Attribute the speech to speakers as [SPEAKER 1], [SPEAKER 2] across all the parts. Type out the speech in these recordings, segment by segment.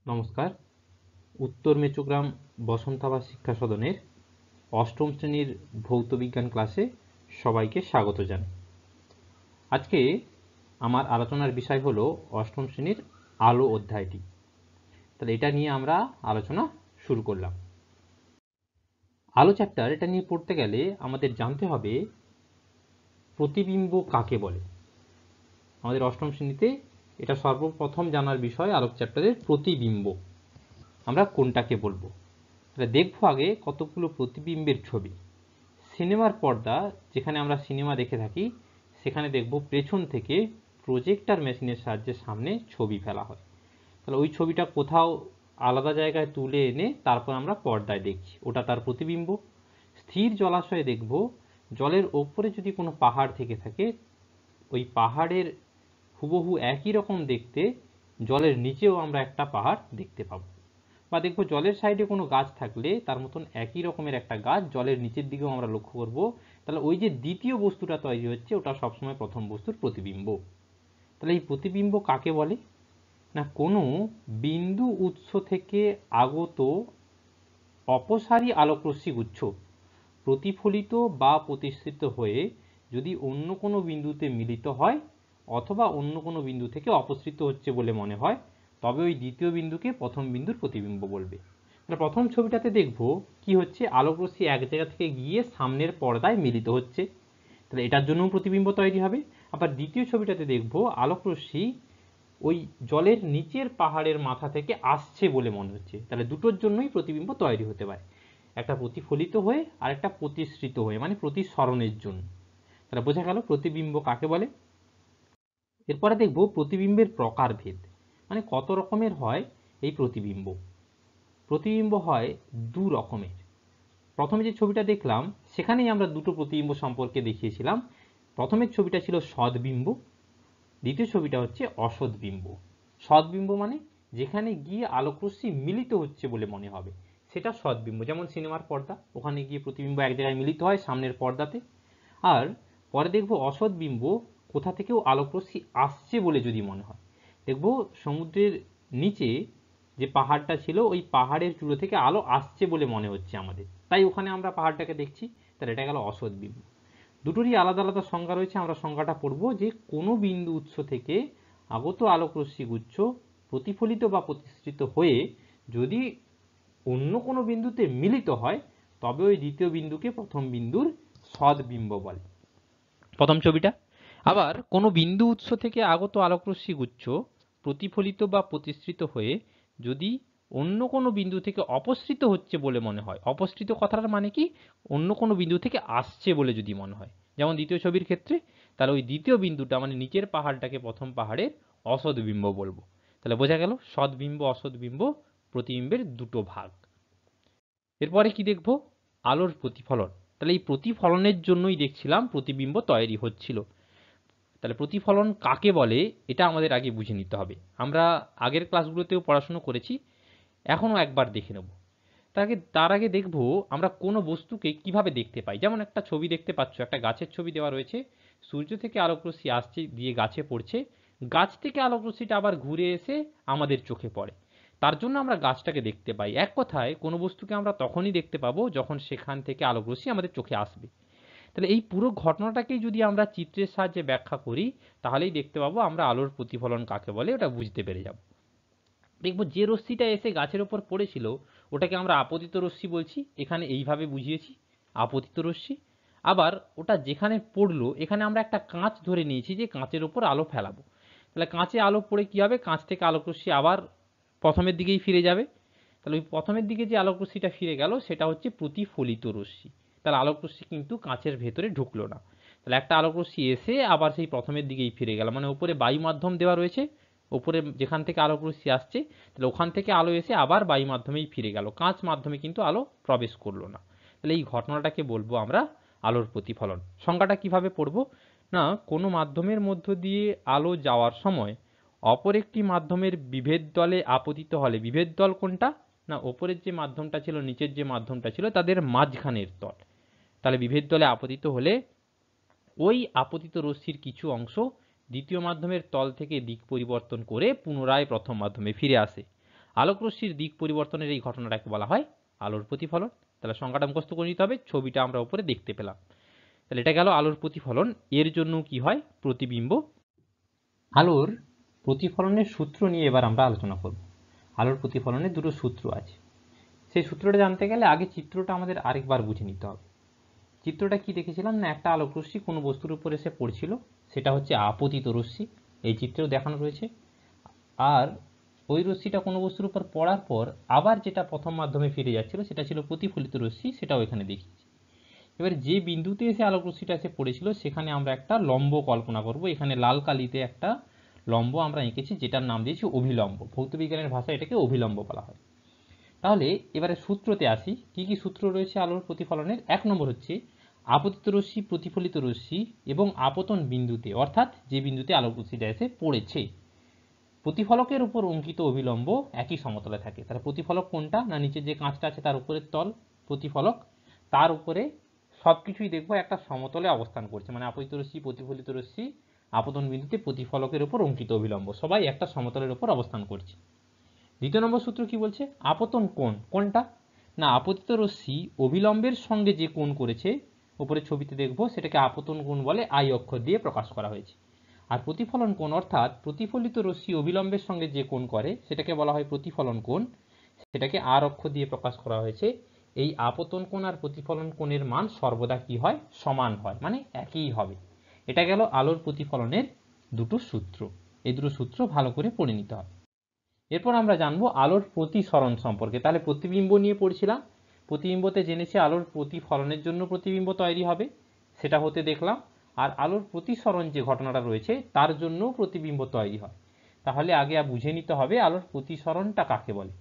[SPEAKER 1] নমস্কার। উত্তর মেচুগ্রাম বসন্তাবাস শিক্ষা সদনের অষ্টম শ্রেণীর ভৌত বিজ্ঞান ক্লাসে সবাইকে স্বাগত জানাই। আজকে আমার আলোচনার বিষয় হলো অষ্টম শ্রেণীর আলো অধ্যায়টি। তাহলে এটা নিয়ে আমরা আলোচনা শুরু করলাম। আলো চ্যাপ্টার এটা নিয়ে পড়তে গেলে আমাদের জানতে হবে প্রতিবিম্ব কাকে বলে। আমাদের অষ্টম শ্রেণীতে এটা সর্বপ্রথম জানার বিষয় আলোক চ্যাপ্টারের প্রতিবিম্ব। আমরা কোনটাকে বলবো? তাহলে দেখবো আগে কতগুলো প্রতিবিম্বের ছবি। সিনেমার পর্দা যেখানে আমরা সিনেমা দেখে থাকি সেখানে দেখব পেছন থেকে প্রজেক্টর মেশিনের সাহায্যে সামনে ছবি ফেলা হয়। তাহলে ওই ছবিটা কোথাও আলাদা জায়গায় তুলে এনে তারপর আমরা পর্দায় দেখছি, ওটা তার প্রতিবিম্ব। স্থির জলাশয়ে দেখব জলের ওপরে যদি কোনো পাহাড় থেকে থাকে ওই পাহাড়ের হুবহু একই রকম দেখতে জলের নিচেও আমরা একটা পাহাড় দেখতে পাবো। বা দেখবো জলের সাইডে কোনো গাছ থাকলে তার মতন একই রকমের একটা গাছ জলের নিচের দিকেও আমরা লক্ষ্য করব। তাহলে ওই যে দ্বিতীয় বস্তুটা তৈরি হচ্ছে ওটা সবসময় প্রথম বস্তুর প্রতিবিম্ব। তাহলে এই প্রতিবিম্ব কাকে বলে? না, কোনো বিন্দু উৎস থেকে আগত অপসারী আলোকরশ্মি গুচ্ছ প্রতিফলিত বা প্রতিসৃত হয়ে যদি অন্য কোনো বিন্দুতে মিলিত হয় অথবা অন্য কোনো বিন্দু থেকে অপসৃত হচ্ছে বলে মনে হয় তবে ওই দ্বিতীয় বিন্দুকে প্রথম বিন্দুর প্রতিবিম্ব বলবে। প্রথম ছবিটাতে দেখব কি হচ্ছে, আলোকরশ্মি এক জায়গা থেকে গিয়ে সামনের পর্দায় মিলিত হচ্ছে, তাহলে এটার জন্যও প্রতিবিম্ব তৈরি হবে। আবার দ্বিতীয় ছবিটাতে দেখব আলোকরশ্মি ওই জলের নিচের পাহাড়ের মাথা থেকে আসছে বলে মনে হচ্ছে, তাহলে দুটোর জন্যই প্রতিবিম্ব তৈরি হতে পারে, একটা প্রতিফলিত হয়ে আর একটা প্রতিসৃত হয়ে, মানে প্রতিসরণের জন্য। তাহলে বোঝা গেল প্রতিবিম্ব কাকে বলে। এরপরে দেখব প্রতিবিম্বের প্রকারভেদ, মানে কত রকমের হয় এই প্রতিবিম্ব। প্রতিবিম্ব হয় দু রকমের। প্রথমে যে ছবিটা দেখলাম সেখানেই আমরা দুটো প্রতিবিম্ব সম্পর্কে দেখিয়েছিলাম। প্রথমের ছবিটা ছিল সদ্বিম্ব, দ্বিতীয় ছবিটা হচ্ছে অসদ্বিম্ব। সদ্বিম্ব মানে যেখানে গিয়ে আলোকরশ্মি মিলিত হচ্ছে বলে মনে হবে সেটা সদ্বিম্ব, যেমন সিনেমার পর্দা, ওখানে গিয়ে প্রতিবিম্ব এক জায়গায় মিলিত হয় সামনের পর্দাতে। আর পরে দেখব অসদ্বিম্ব, কোথা থেকেও আলোকরশ্মি আসছে বলে যদি মনে হয়। দেখব সমুদ্রের নিচে যে পাহাড়টা ছিল ওই পাহাড়ের চূড়ো থেকে আলো আসছে বলে মনে হচ্ছে আমাদের, তাই ওখানে আমরা পাহাড়টাকে দেখছি, তাহলে এটা গেল অসদ্বিম্ব। দুটোরই আলাদা আলাদা সংজ্ঞা রয়েছে, আমরা সংজ্ঞাটা পড়ব যে কোনো বিন্দু উৎস থেকে আগত আলোকরশ্মি গুচ্ছ প্রতিফলিত বা প্রতিসৃত হয়ে যদি অন্য কোনো বিন্দুতে মিলিত হয় তবে ওই দ্বিতীয় বিন্দুকে প্রথম বিন্দুর সদ্বিম্ব বলে। প্রথম ছবিটা। আবার কোনো বিন্দু উৎস থেকে আগত আলোকরশ্মি গুচ্ছ প্রতিফলিত বা প্রতিসৃত হয়ে যদি অন্য কোনো বিন্দু থেকে অপসৃত হচ্ছে বলে মনে হয়, অপসৃত কথাটার মানে কি, অন্য কোনো বিন্দু থেকে আসছে বলে যদি মনে হয়, যেমন দ্বিতীয় ছবির ক্ষেত্রে, তাহলে ওই দ্বিতীয় বিন্দুটা মানে নিচের পাহাড়টাকে প্রথম পাহাড়ের অসদ্বিম্ব বলবো। তাহলে বোঝা গেল সদ্বিম্ব অসদ্বিম্ব প্রতিবিম্বের দুটো ভাগ। এরপরে কি দেখব, আলোর প্রতিফলন। তাহলে এই প্রতিফলনের জন্যই দেখছিলাম প্রতিবিম্ব তৈরি হচ্ছিল। তাহলে প্রতিফলন কাকে বলে এটা আমাদের আগে বুঝে নিতে হবে। আমরা আগের ক্লাসগুলোতেও পড়াশোনা করেছি, এখনো একবার দেখে নেব। তার আগে দেখব আমরা কোনো বস্তুকে কিভাবে দেখতে পাই। যেমন একটা ছবি দেখতে পাচ্ছ, একটা গাছের ছবি দেওয়া রয়েছে, সূর্য থেকে আলোকরশ্মি আসছে দিয়ে গাছে পড়ছে, গাছ থেকে আলোকরশ্মিটা আবার ঘুরে এসে আমাদের চোখে পড়ে, তার জন্য আমরা গাছটাকে দেখতে পাই। এক কথায় কোনো বস্তুকে আমরা তখনই দেখতে পাবো যখন সেখান থেকে আলোকরশ্মি আমাদের চোখে আসবে। তাহলে এই পুরো ঘটনাটাকেই যদি আমরা চিত্রের সাহায্যে ব্যাখ্যা করি তাহলেই দেখতে পাবো আমরা আলোর প্রতিফলন কাকে বলে ওটা বুঝতে পেরে যাব। দেখব যে রশ্মিটা এসে গাছের ওপর পড়েছিল ওটাকে আমরা আপতিত রশ্মি বলছি, এখানে এইভাবে বুঝিয়েছি আপতিত রশ্মি। আবার ওটা যেখানে পড়লো এখানে আমরা একটা কাঁচ ধরে নিয়েছি যে কাঁচের ওপর আলো ফেলাবো, তাহলে কাঁচে আলো পড়ে কি হবে, কাঁচ থেকে আলোকরশ্মি আবার প্রথমের দিকেই ফিরে যাবে। তাহলে ওই প্রথমের দিকে যে আলোকরশ্মিটা ফিরে গেল সেটা হচ্ছে প্রতিফলিত রশ্মি। তাহলে আলোকরশ্মি কিন্তু কাঁচের ভেতরে ঢুকলো না, তাহলে একটা আলোকরশ্মি এসে আবার সেই প্রথমের দিকেই ফিরে গেল, মানে উপরে বায়ু মাধ্যম দেওয়া রয়েছে, উপরে যেখান থেকে আলোকরশ্মি আসছে তাহলে ওখান থেকে আলো এসে আবার বায়ু মাধ্যমেই ফিরে গেল, কাঁচ মাধ্যমে কিন্তু আলো প্রবেশ করলো না। তাহলে এই ঘটনাটাকে বলবো আমরা আলোর প্রতিফলন। সংজ্ঞাটা কিভাবে পড়ব, না কোনো মাধ্যমের মধ্য দিয়ে আলো যাওয়ার সময় অপর একটি মাধ্যমের বিভেদ দলে আপতিত হলে, বিভেদ দল কোনটা, না ওপরের যে মাধ্যমটা ছিল নিচের যে মাধ্যমটা ছিল তাদের মাঝখানের তল, তাহলে বিভেদ দলে আপতিত হলে ওই আপতিত রশ্মির কিছু অংশ দ্বিতীয় মাধ্যমের তল থেকে দিক পরিবর্তন করে পুনরায় প্রথম মাধ্যমে ফিরে আসে। আলোকরশ্মির দিক পরিবর্তনের এই ঘটনাটাকে বলা হয় আলোর প্রতিফলন। তাহলে সংজ্ঞাটা মুখস্থ করে নিতে হবে, ছবিটা আমরা উপরে দেখতে পেলাম। তাহলে এটা গেল আলোর প্রতিফলন। এর জন্য কি হয়? প্রতিবিম্ব। আলোর প্রতিফলনের সূত্র নিয়ে এবার আমরা আলোচনা করব। আলোর প্রতিফলনের দুটো সূত্র আছে, সেই সূত্রটা জানতে গেলে আগে চিত্রটা আমাদের আরেকবার বুঝে নিতে হবে। চিত্রটা কি দেখেছিলাম না, একটা আলোক রশ্মি কোনো বস্তুর উপর এসে পড়ছিল, সেটা হচ্ছে আপতিত রশ্মি, এই চিত্রেও দেখানো রয়েছে। আর ওই রশ্মিটা কোনো বস্তুর উপর পড়ার পর আবার যেটা প্রথম মাধ্যমে ফিরে যাচ্ছিল সেটা ছিল প্রতিফলিত রশ্মি, সেটাও এখানে দেখিয়েছি। এবার যে বিন্দুতে এসে আলোক রশ্মিটা এসে পড়েছিল সেখানে আমরা একটা লম্ব কল্পনা করব। এখানে লাল কালিতে একটা লম্ব আমরা এঁকেছি, যেটার নাম দিয়েছি অভিলম্ব। ভৌতবিজ্ঞানের ভাষায় এটাকে অভিলম্ব বলা হয়। তাহলে এবারে সূত্রতে আসি, কি কি সূত্র রয়েছে আলোর প্রতিফলনের। 1 নম্বর হচ্ছে আপতিত রশ্মি, প্রতিফলিত রশ্মি এবং আপতন বিন্দুতে, অর্থাৎ যে বিন্দুতে আলোক রশ্মিটা এসে পড়েছে, প্রতিফলকের উপর অঙ্কিত অভিলম্ব একই সমতলে থাকে। তাহলে প্রতিফলক কোনটা না, নিচে যে কাঁচটা আছে তার উপরের তল প্রতিফলক, তার উপরে সবকিছুই দেখবো একটা সমতলে অবস্থান করছে, মানে আপতিত রশ্মি, প্রতিফলিত রশ্মি, আপতন বিন্দুতে প্রতিফলকের উপর অঙ্কিত অভিলম্ব সবাই একটা সমতলের উপর অবস্থান করছে। দ্বিতীয় নম্বর সূত্র কি বলছে? আপতন কোণ কোনটা না, আপতিত রশ্মি অভিলম্বের সঙ্গে যে কোণ করেছে, উপরে ছবিতে দেখবো, সেটাকে আপতন কোণ বলে, আই অক্ষর দিয়ে প্রকাশ করা হয়েছে। আর প্রতিফলন কোণ অর্থাৎ প্রতিফলিত রশ্মি অভিলম্বের সঙ্গে যে কোণ করে সেটাকে বলা হয় প্রতিফলন কোণ, সেটাকে আর অক্ষর দিয়ে প্রকাশ করা হয়েছে। এই আপতন কোণ আর প্রতিফলন কোণের মান সর্বদা কি হয়? সমান হয়, মানে একই হবে। এটা গেল আলোর প্রতিফলনের দুটো সূত্র। এই দুটো সূত্র ভালো করে পড়ে নিতে হবে। এরপর আমরা জানবো আলোর প্রতিসরণ সম্পর্কে। তাহলে প্রতিবিম্ব নিয়ে পড়ছিলাম, প্রতিবিম্বতে জেনেছি আলোর প্রতিফলনের জন্য প্রতিবিম্ব তৈরি হবে, সেটা হতে দেখলাম। আর আলোর প্রতিসরণ যে ঘটনাটা রয়েছে তার জন্য প্রতিবিম্ব তৈরি হয়। তাহলে আগে বুঝে নিতে হবে আলোর প্রতিসরণটা কাকে বলে।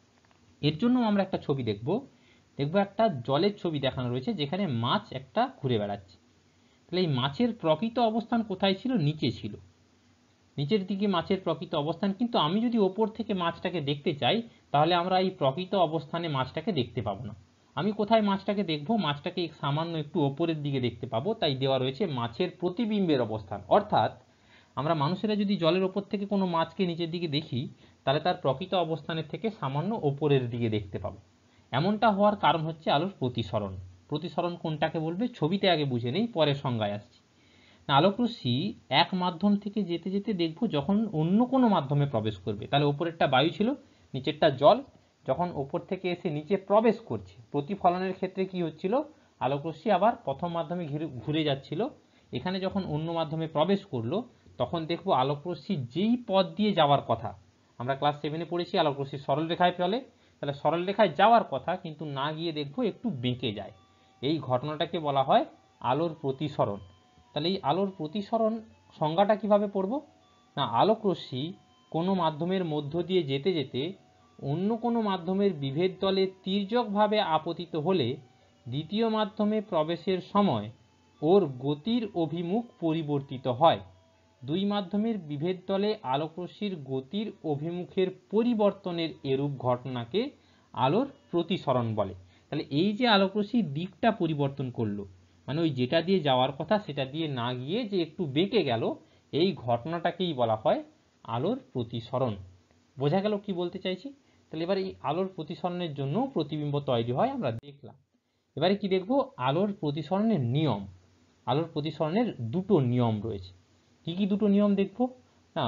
[SPEAKER 1] এর জন্য আমরা একটা ছবি দেখবো একটা জলের ছবি দেখানো রয়েছে, যেখানে মাছ একটা ঘুরে বেড়াচ্ছে। তাহলে এই মাছের প্রকৃত অবস্থান কোথায় ছিল? নিচে ছিল, নিচের দিকে মাছের প্রকৃত অবস্থান। কিন্তু আমি যদি ওপর থেকে মাছটাকে দেখতে চাই, তাহলে আমরা এই প্রকৃত অবস্থানে মাছটাকে দেখতে পাবো না। আমি কোথায় মাছটাকে দেখবো? মাছটাকে সামান্য একটু ওপরের দিকে দেখতে পাবো, তাই দেওয়া রয়েছে মাছের প্রতিবিম্বের অবস্থান। অর্থাৎ আমরা মানুষেরা যদি জলের ওপর থেকে কোনো মাছকে নিচের দিকে দেখি, তাহলে তার প্রকৃত অবস্থানের থেকে সামান্য ওপরের দিকে দেখতে পাবো। এমনটা হওয়ার কারণ হচ্ছে আলোর প্রতিসরণ। প্রতিসরণ কোনটাকে বলবে ছবিতে আগে বুঝে নেই, পরে সংজ্ঞায় আসছি। আলোক রশ্মি এক মাধ্যম থেকে যেতে যেতে দেখবো যখন অন্য কোনো মাধ্যমে প্রবেশ করবে। তাহলে ওপরেরটা বায়ু ছিল, নিচেরটা জল। যখন ওপর থেকে এসে নিচে প্রবেশ করছে, প্রতিফলনের ক্ষেত্রে কি হচ্ছিল? আলোক রশ্মি আবার প্রথম মাধ্যমে ঘুরে যাচ্ছিল। এখানে যখন অন্য মাধ্যমে প্রবেশ করলো, তখন দেখবো আলোক রশ্মি যেই পথ দিয়ে যাওয়ার কথা, আমরা ক্লাস 7-এ পড়েছি আলোক রশ্মি সরল রেখায় চলে, তাহলে সরল রেখায় যাওয়ার কথা কিন্তু না গিয়ে দেখবো একটু বেঁকে যায়। এই ঘটনাটাকে বলা হয় আলোর প্রতিসরণ। তাহলে এই আলোর প্রতিসরণ সংজ্ঞাটা কিভাবে পড়ব না, আলোক রশ্মি কোনো মাধ্যমের মধ্য দিয়ে যেতে যেতে অন্য কোনো মাধ্যমের বিভেদ তলে তির্যকভাবে আপতিত হলে দ্বিতীয় মাধ্যমে প্রবেশের সময় ওর গতির অভিমুখ পরিবর্তিত হয়। দুই মাধ্যমের বিভেদ তলে আলোক রশ্মির গতির অভিমুখের পরিবর্তনের এরূপ ঘটনাকে আলোর প্রতিসরণ বলে। তাহলে এই যে আলোক রশ্মির দিকটা পরিবর্তন করলো, মানে ওই যেটা দিয়ে যাওয়ার কথা সেটা দিয়ে না গিয়ে যে একটু বেঁকে গেল, এই ঘটনাটাকেই বলা হয় আলোর প্রতিসরণ। বোঝা গেল কি বলতে চাইছি? তাহলে এবার এই আলোর প্রতিসরণের জন্য প্রতিবিম্ব তৈরি হয় আমরা দেখলাম। এবারে কি দেখবো? আলোর প্রতিসরণের নিয়ম। আলোর প্রতিসরণের দুটো নিয়ম রয়েছে। কি কি দুটো নিয়ম দেখবো না,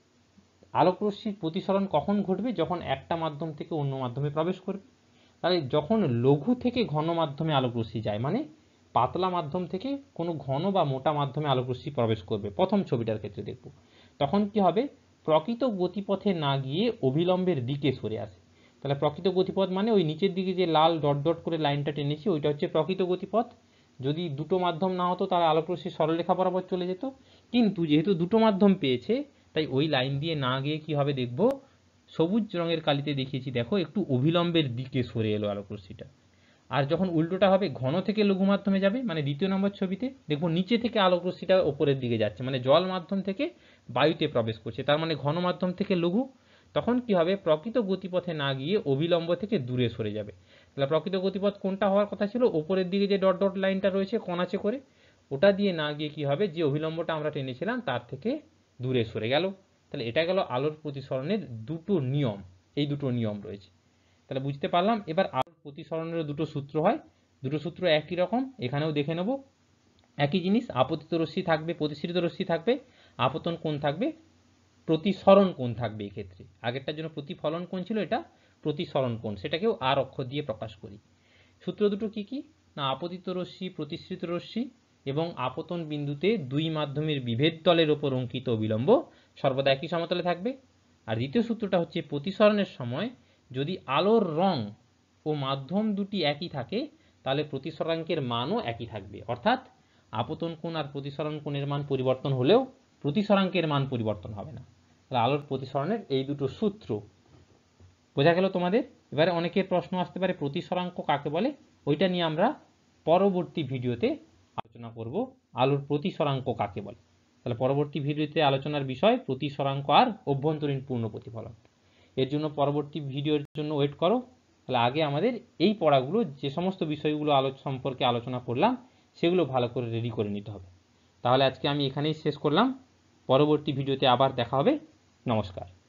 [SPEAKER 1] আলোক রশ্মির প্রতিসরণ কখন ঘটবে? যখন একটা মাধ্যম থেকে অন্য মাধ্যমে প্রবেশ করবে। তাহলে যখন লঘু থেকে ঘন মাধ্যমে আলোক রশ্মি যায়, মানে পাতলা মাধ্যম থেকে কোনো ঘন বা মোটা মাধ্যমে আলোক রশ্মি প্রবেশ করবে, প্রথম ছবিটার ক্ষেত্রে দেখব, তখন কি হবে? প্রকৃত গতিপথে না গিয়ে অভিলম্বের দিকে সরে আসে। তাহলে প্রকৃত গতিপথ মানে ওই নিচের দিকে যে লাল ডট ডট করে লাইনটা টেনেছি, ওইটা হচ্ছে প্রকৃত গতিপথ। যদি দুটো মাধ্যম না হতো তাহলে আলোক রশ্মি সরলরেখা বরাবর চলে যেত, কিন্তু যেহেতু দুটো মাধ্যম পেয়েছে তাই ওই লাইন দিয়ে না গিয়ে কি হবে দেখব, সবুজ রঙের কালিতে দেখিয়েছি দেখো, একটু অভিলম্বের দিকে সরে এলো আলোক রশ্মিটা। আর যখন উল্টোটা হবে, ঘন থেকে লঘু মাধ্যমে যাবে, মানে দ্বিতীয় নম্বর ছবিতে দেখবো নিচে থেকে আলোক রশ্মিটা ওপরের দিকে যাচ্ছে, মানে জল মাধ্যম থেকে বায়ুতে প্রবেশ করছে, তার মানে ঘন মাধ্যম থেকে লঘু। তখন কি হবে? প্রকৃত গতিপথে না গিয়ে অভিলম্ব থেকে দূরে সরে যাবে। তাহলে প্রকৃত গতিপথ কোনটা হওয়ার কথা ছিল? ওপরের দিকে যে ডট ডট লাইনটা রয়েছে কোণাচে করে, ওটা দিয়ে না গিয়ে কি হবে? যে অভিলম্বটা আমরা টেনেছিলাম তার থেকে দূরে সরে গেল। তাহলে এটা গেল আলোর প্রতিসরণের দুটো নিয়ম। এই দুটো নিয়ম রয়েছে। তাহলে বুঝতে পারলাম। এবার আলোর প্রতিসরণেরও দুটো সূত্র হয়, দুটো সূত্র একই রকম, এখানেও দেখে নেব। একই জিনিস, আপতিত রশ্মি থাকবে, প্রতিসৃত রশ্মি থাকবে, আপতন কোণ থাকবে, প্রতিসরণ কোণ থাকবে। এক্ষেত্রে আগেরটার জন্য প্রতিফলন কোণ ছিল, এটা প্রতিসরণ কোণ, সেটাকেও আর অক্ষর দিয়ে প্রকাশ করি। সূত্র দুটো কি কি না, আপতিত রশ্মি, প্রতিসৃত রশ্মি এবং আপতন বিন্দুতে দুই মাধ্যমের বিভেদ তলের ওপর অঙ্কিত বিলম্ব সর্বদা একই সমতলে থাকবে। আর দ্বিতীয় সূত্রটা হচ্ছে প্রতিসরণের সময় যদি আলোর রং ও মাধ্যম দুটি একই থাকে তাহলে প্রতিসরাঙ্কের মানও একই থাকবে। অর্থাৎ আপতন কোণ আর প্রতিসরণ কোণের মান পরিবর্তন হলেও প্রতিসরাঙ্কের মান পরিবর্তন হবে না। তাহলে আলোর প্রতিসরণের এই দুটো সূত্র বোঝা গেল তোমাদের। এবারে অনেকের প্রশ্ন আসতে পারে প্রতিসরাঙ্ক কাকে বলে, ওইটা নিয়ে আমরা পরবর্তী ভিডিওতে আলোচনা করব, আলোর প্রতিসরাঙ্ক কাকে বলে। তাহলে পরবর্তী ভিডিওতে আলোচনার বিষয় প্রতিসরাঙ্ক আর অভ্যন্তরীণ পূর্ণ প্রতিফলন। এর জন্য পরবর্তী ভিডিওর জন্য ওয়েট করো। তাহলে আগে আমাদের এই পড়াগুলো, যে সমস্ত বিষয়গুলো সম্পর্কে আলোচনা করলাম সেগুলো ভালো করে রেডি করে নিতে হবে। তাহলে আজকে আমি এখানেই শেষ করলাম, পরবর্তী ভিডিওতে আবার দেখা হবে। নমস্কার।